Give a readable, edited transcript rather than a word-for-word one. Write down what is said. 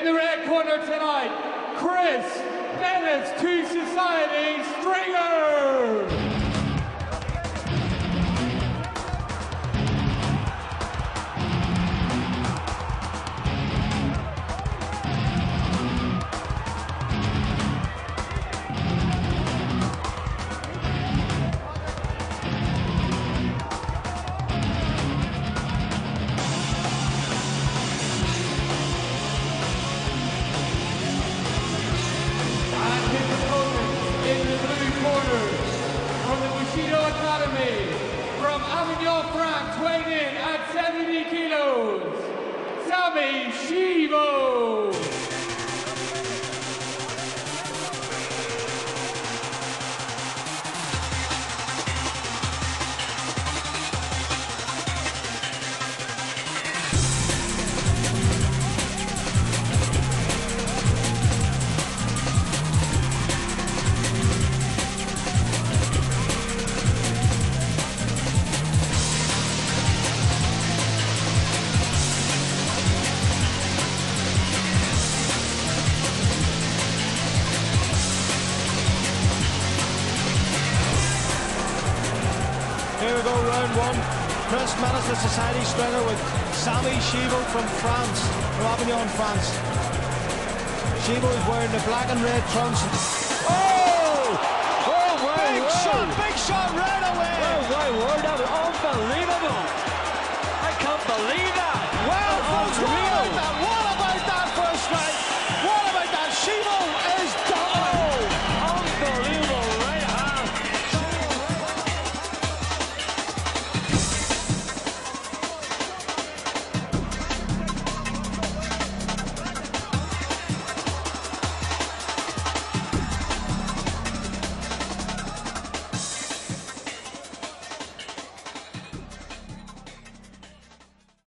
the red corner tonight, Chris Bennett's Two Society Stringer. From Avignon, France, weighing in at 70 kilos, Schaivo. Here we go, round one. Chris Bennett's the Society Stringer with Schaivo from France, from Avignon, France. Schaivo is wearing the black and red trunks. Oh! Oh, Big shot right away! Oh, my word, that was unbelievable! I can't believe it!